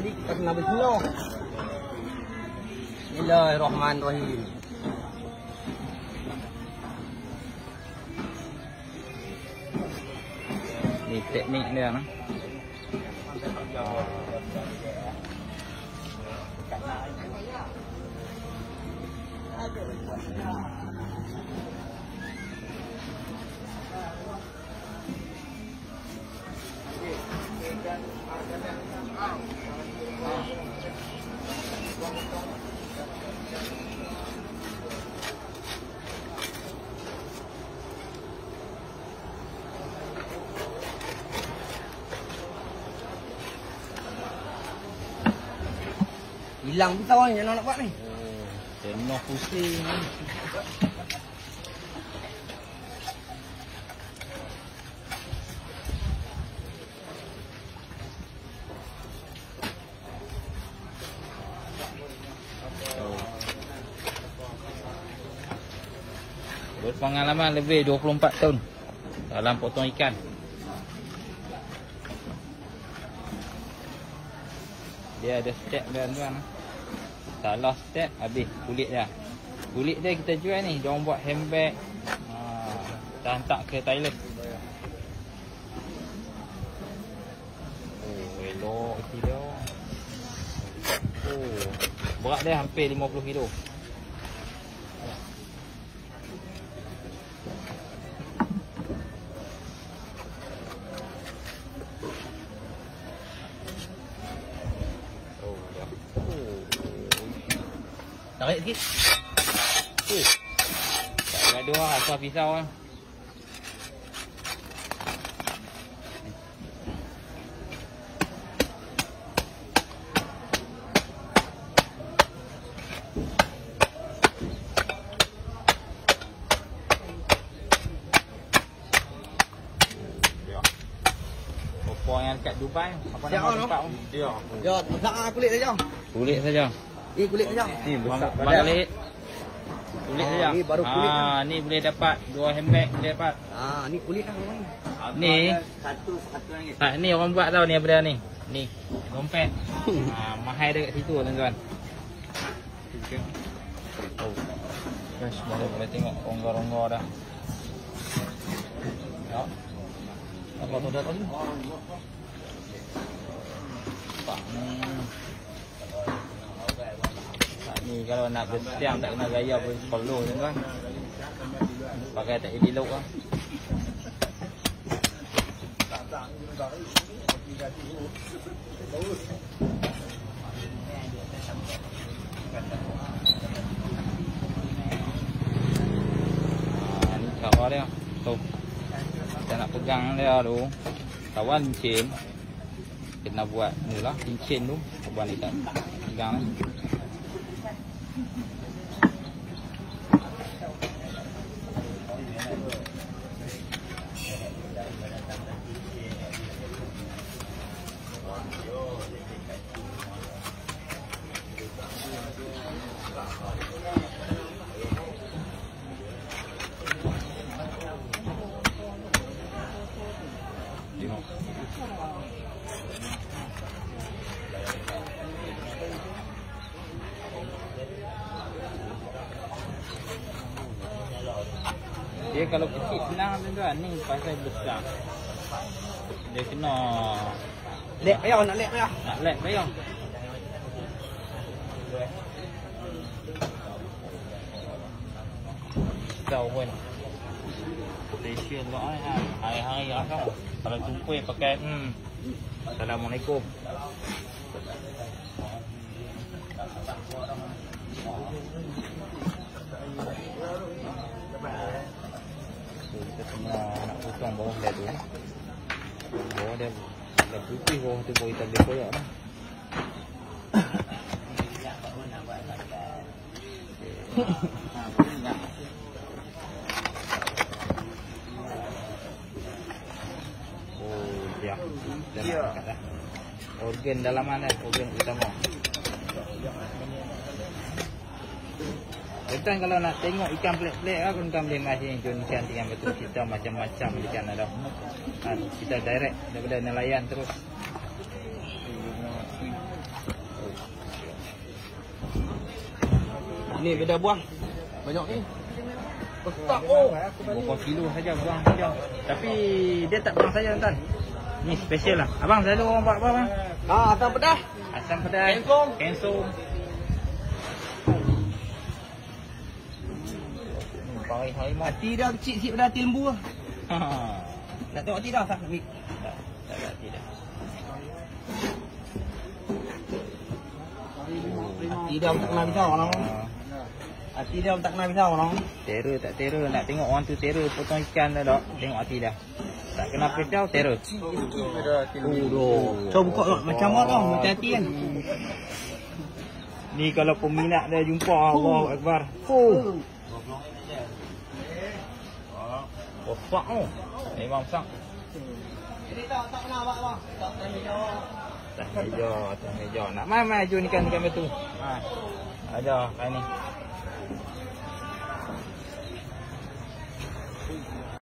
Tadi kita kena bismillah. Bismillahirrahmanirrahim. Ni teknik dia nah. Hilang pisau ni yang nak buat ni. Jenuh pusing ni. Berpengalaman lebih 24 tahun dalam potong ikan. Dia ada step dia tuan. Salah step habis kulit dia. Kulit dia kita jual ni, dia orang buat handbag. Dah hantar ke Thailand. Oh, elok isi dia. Oh, berat dia hampir 50 kilo. Tarik sikit. Tak gaduh lah asal pisau lah. Opor yang dekat Dubai. Apa nama tempat tu? Ya, tak kulit saja. Kulit saja. Kulit saja. Ni besar balik. Kulit saja. Ni baru kulit. Ni boleh dapat 2 handbag boleh dapat. Ni kulit kan. Ni satu ringgit. ni orang buat tau ni apa dia ni. Ni dompet. Mahal dekat situ tuan-tuan. Oh. Guys, boleh tengok rongga-rongga dah. Ya. Apa tu dah tadi? Pak ni kalau nak bersiam tak kena gaya pun perlu tuan-tuan. Pakai tak elok lah. Ni cara dia. Tu. Kita nak pegang dia tu. Kawan cincin. Kena buat ni lah cincin tu. Kawan ni tak pegang ni. Dia kalau kecil senang tuan-tuan, ni pasal besar. Dia kena lek payah, nak lek payah. Nak lek payah. Tahu pun. Special lah hari-hari rasa. Kalau jumpa pakai Assalamualaikum. Kita tengah nak potong bawah dia tu. Bawah dia dah putih, bawah tu baru kita boleh koyak dah. Oh, dia. Dah nak dah. Organ dalaman dah, organ utama. Tuan kalau nak tengok ikan pelik-pelik lah, tuan boleh mai sini jual ikan dengan betul kita macam-macam ikan ada. Kita direct daripada nelayan terus. Ni beda buah. Banyak ni. Besar oh. Berapa kilo saja buang saja. Tapi dia tak buang saja tuan. Ni special lah. Abang selalu orang buat apa bang? Asam pedas. Asam pedas. Kensum. Kensum. Pakai harimau. Hati dah kecil sikit pada hati lembu lah. Ha. Nak tengok hati dah tak? Tak ada tidak. Hati dah tak kenal pisau orang. Hati dah tak kenal pisau orang. Terror tak terror. Nak tengok orang tu terror potong ikan dah dok. Tengok hati dah. Tak kena pisau terror. Cuba buka tengok macam mana tau. Macam hati kan. Ni kalau peminat dia jumpa Allahu Akbar. Besar tu. Memang besar. Jadi tak pernah buat bang. Tak pernah. Atas meja. Nak mai jom ikan betul. Ha. Ada kain ni.